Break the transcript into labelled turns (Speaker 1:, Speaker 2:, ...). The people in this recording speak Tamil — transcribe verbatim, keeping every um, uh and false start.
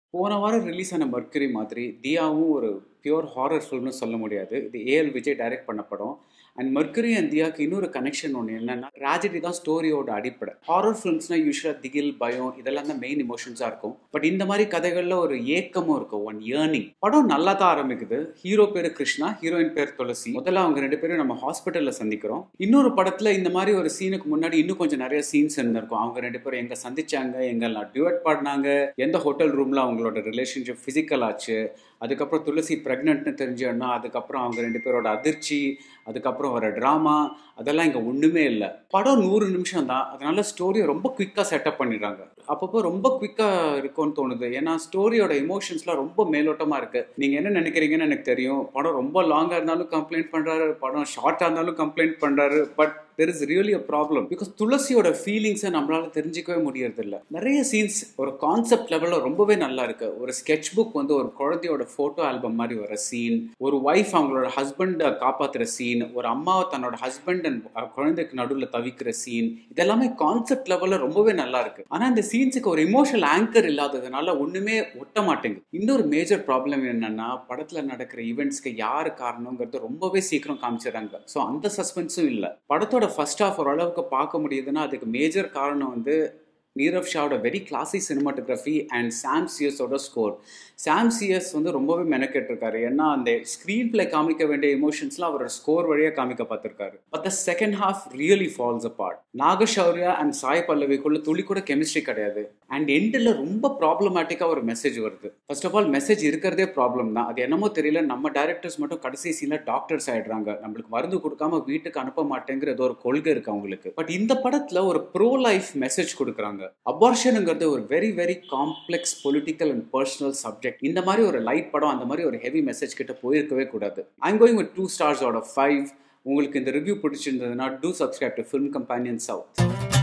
Speaker 1: போன வாரம் ரிலீஸ் ஆன மர்க்கரி மாதிரி தியாவும் ஒரு பியூர் ஹாரர் ஃபில்ம்னு சொல்ல முடியாது. இது ஏஎல் விஜய் டைரக்ட் பண்ண படம். அண்ட் மர்க்கரி அண்ட் தியாவுக்கு இன்னொரு கனெக்ஷன் ஒன்று என்னன்னா, ட்ராஜடி தான் ஸ்டோரியோட அடிப்படை. ஹாரர் ஃபிலிம்ஸ்னால் யூஸ்வலாக திகில், பயம் இதெல்லாம் தான் மெயின் இமோஷன்ஸாக இருக்கும். பட் இந்த மாதிரி கதைகளில் ஒரு ஏக்கமும் இருக்கும், ஒன் ஏர்னிங். படம் நல்லா தான் ஆரம்பிக்குது. ஹீரோ பேர் கிருஷ்ணா, ஹீரோயின் பேர் துளசி. முதல்ல அவங்க ரெண்டு பேரும் நம்ம ஹாஸ்பிட்டலில் சந்திக்கிறோம். இன்னொரு படத்தில் இந்த மாதிரி ஒரு சீனுக்கு முன்னாடி இன்னும் கொஞ்சம் நிறைய சீன்ஸ் இருந்திருக்கும். அவங்க ரெண்டு பேரும் எங்கே சந்திச்சாங்க, எங்கெல்லாம் டியூட் பாடினாங்க, எந்த ஹோட்டல் ரூமில் அவங்களோட ரிலேஷன்ஷிப் ஃபிசிக்கல் ஆச்சு, அதுக்கப்புறம் துளசி ப்ரெக்னென்ட்னு தெரிஞ்சோன்னா அதுக்கப்புறம் அவங்க ரெண்டு பேரோட அதிர்ச்சி, அதுக்கப்புறம் வர ட்ராமா, அதெல்லாம் இங்கே ஒன்றுமே இல்லை. படம் நூறு நிமிஷம் தான், அதனால ஸ்டோரியை ரொம்ப குயிக்காக செட்டப் பண்ணிடுறாங்க. அப்பப்போ ரொம்ப குயிக்காக இருக்கும்னு தோணுது. ஏன்னா ஸ்டோரியோட எமோஷன்ஸ்லாம் ரொம்ப மேலோட்டமாக இருக்குது. நீங்கள் என்ன நினைக்கிறீங்கன்னு எனக்கு தெரியும். படம் ரொம்ப லாங்காக இருந்தாலும் கம்ப்ளைண்ட் பண்ணுறாரு, படம் ஷார்ட்டாக இருந்தாலும் கம்ப்ளைண்ட் பண்ணுறாரு. But there is really a problem because துளசியோட ஃபீலிங்ஸை நம்மளால தெரிஞ்சிக்கவே முடியறது இல்லை. நிறைய சீன்ஸ் ஒரு கான்செப்ட் லெவலில் ரொம்பவே நல்லா இருக்கு. ஒரு ஸ்கெட்ச் புக் வந்து ஒரு குழந்தையோட ஃபோட்டோ ஆல்பம் மாதிரி வர சீன், ஒரு ஒய்ஃப் அவங்களோட ஹஸ்பண்டை காப்பாற்றுற சீன், ஒரு அம்மாவை தன்னோட ஹஸ்பண்ட் அண்ட் குழந்தைக்கு நடுவில் தவிக்கிற சீன், இதெல்லாமே கான்செப்ட் லெவலில் ரொம்பவே நல்லா இருக்கு. ஆனால் இந்த சீன்ஸுக்கு ஒரு இமோஷனல் ஆங்கர் இல்லாததுனால ஒன்றுமே ஒட்ட மாட்டேங்குது. இன்னொரு மேஜர் ப்ராப்ளம் என்னன்னா, படத்தில் நடக்கிற ஈவெண்ட்ஸ்க்கு யார் காரணங்கிறது ரொம்பவே சீக்கிரம் காமிச்சிடறாங்க. ஸோ அந்த சஸ்பென்ஸும் இல்லை. படத்தோட ஃபர்ஸ்ட் ஹாஃப் ஓரளவுக்கு பார்க்க முடியுதுன்னா அதுக்கு மேஜர் காரணம் வந்து நீரவ் ஷாவோட very classy cinematography and Sam சிஎஸோட ஸ்கோர். சாம் சிஎஸ் வந்து ரொம்பவே மெனக்கெட்டிருக்காரு. ஏன்னா அந்த ஸ்க்ரீன் பிளே காமிக்க வேண்டிய எமோஷன்ஸ்லாம் அவரோட ஸ்கோர் வழியாக காமிக்க பார்த்துருக்காரு. But the second half really falls apart. Naga Shaurya and Sai பல்லவிக்குள்ள துளி கூட கெமிஸ்ட்ரி கிடையாது. அண்ட் எண்டில் ரொம்ப ப்ராப்ளமேட்டிக்காக ஒரு மெசேஜ் வருது. ஃபர்ஸ்ட் ஆஃப் ஆல் மெசேஜ் இருக்கிறதே ப்ராப்ளம் தான். அது என்னமோ தெரியல, நம்ம டைரக்டர்ஸ் மட்டும் கடைசி சீனில் டாக்டர்ஸ் ஆகிடுறாங்க. நம்மளுக்கு மருந்து கொடுக்காம வீட்டுக்கு அனுப்ப மாட்டேங்கிற ஏதோ ஒரு கொள்கை இருக்கு அவங்களுக்கு. பட் இந்த படத்தில் ஒரு ப்ரோ லைஃப் மெசேஜ் கொடுக்குறாங்க. அபார்ஷனுங்கிறது ஒரு very very complex political and personal subject. இந்த மாதிரி ஒரு லைட் படம் அந்த மாதிரி ஒரு ஹெவி மெசேஜ் கிட்ட போயிருக்கவே கூடாது. I'm going with two stars out of five. உங்களுக்கு இந்த ரிவ்யூ பிடிச்சிருந்ததுன்னா do subscribe to Film Companion south.